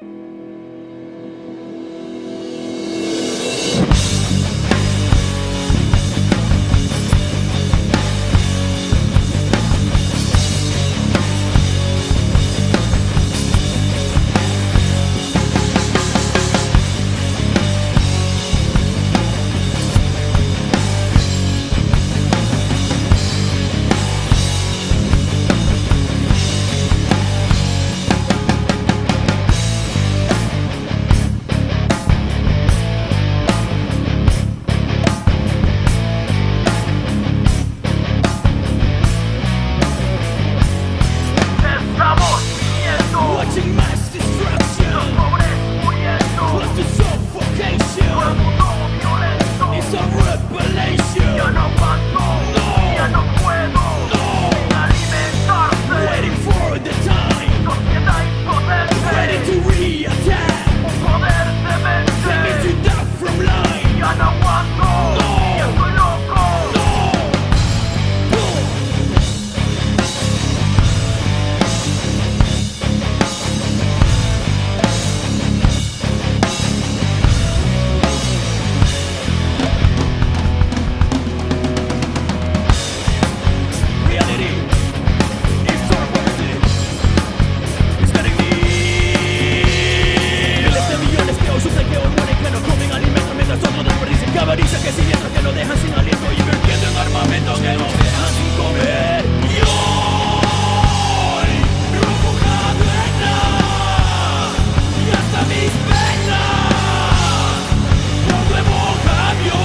Cabariza que siniestros que nos dejan sin aliento, invirtiendo en armamento que nos dejan sin comer. Y hoy rompo cadena y hasta mis penas. Por nuevo cambio.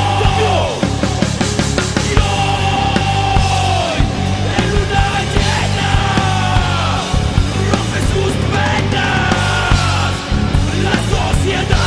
Y hoy en luna llena rompe sus penas la sociedad.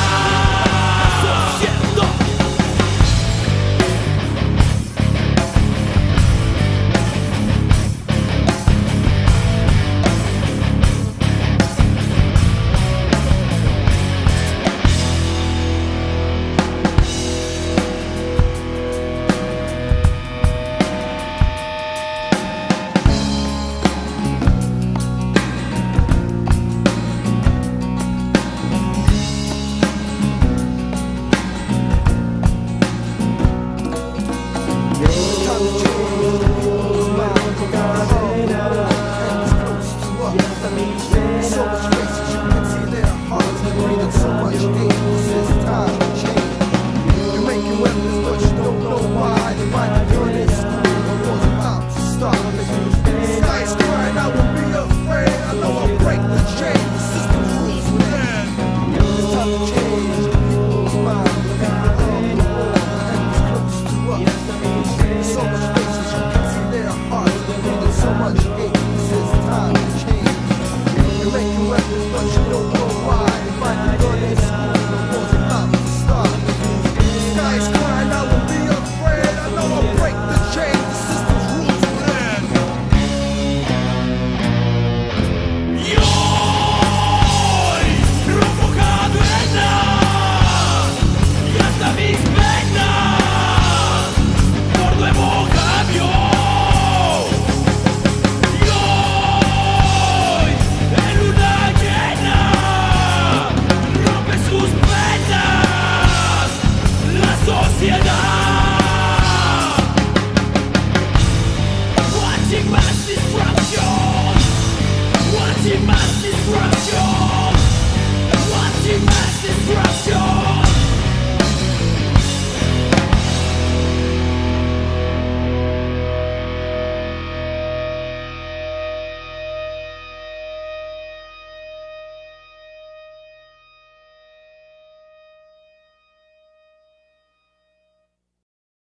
But you don't know why. They find the good in school.